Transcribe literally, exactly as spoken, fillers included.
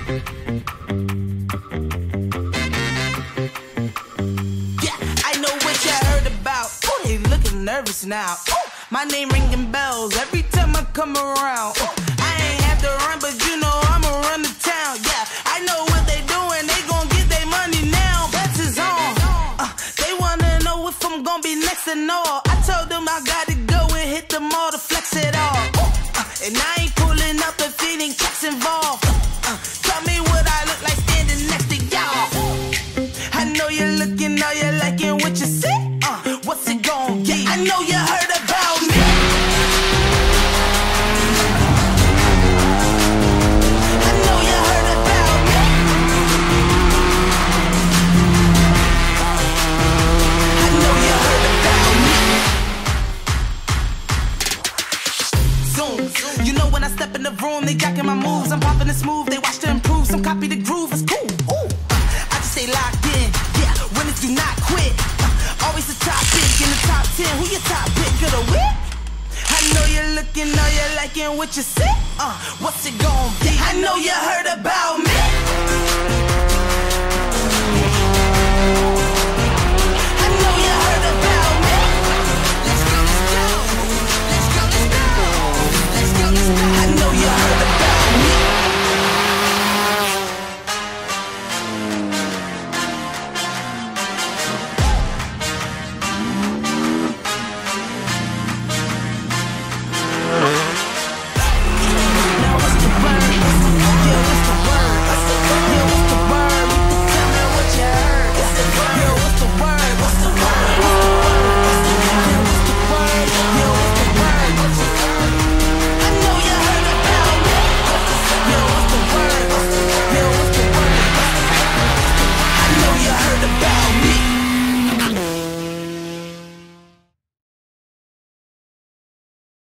Nervous now. Ooh, my name ringing bells every time I come around. Ooh, I ain't have to run, but you know I'ma run the town. Yeah, I know what they doing. They gon' get their money now. Bets is on. Uh, they wanna know if I'm gon' be next and all. I told them I gotta go and hit them all to flex it all. Ooh, uh, and I ain't pulling up if it ain't checks involved. Uh, uh, tell me what I look like standing next to y'all. I know you're looking, know you're liking what you see. Uh, what's it gon' be? I know you heard about me. I know you heard about me. I know you heard about me. Zoom, you know when I step in the room, they jacking my moves. I'm popping it smooth, they watch to improve. Some copy the groove, it's cool. Ooh, I just stay locked in. Yeah, winners do not quit. Always the top pick in the top ten. Who your top pick of the week? I know you're looking, know you're liking what you see. Uh, what's it gon' be? I know you heard about me.